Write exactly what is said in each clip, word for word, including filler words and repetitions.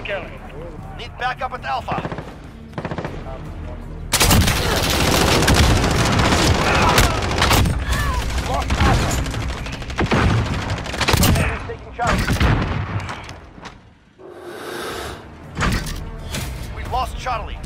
scaling. Need backup at Alpha. Lost Alpha. Enemy's taking Charlie. We've lost Charlie.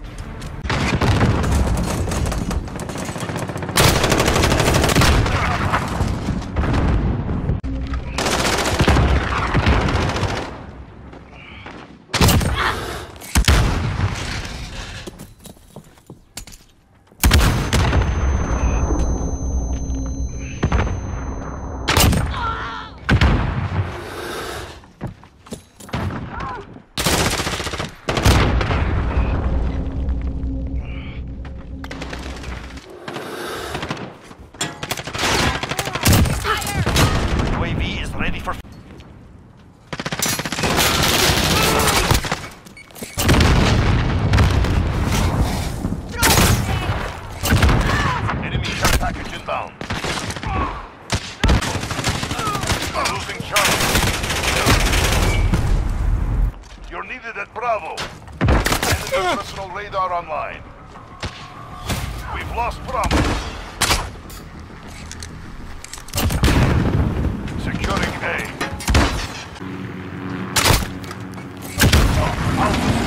U A V is ready for... Enemy care package inbound. Losing Charlie. You're needed at Bravo. Enemy personal radar online. We've lost Bravo. Securing A. Alpha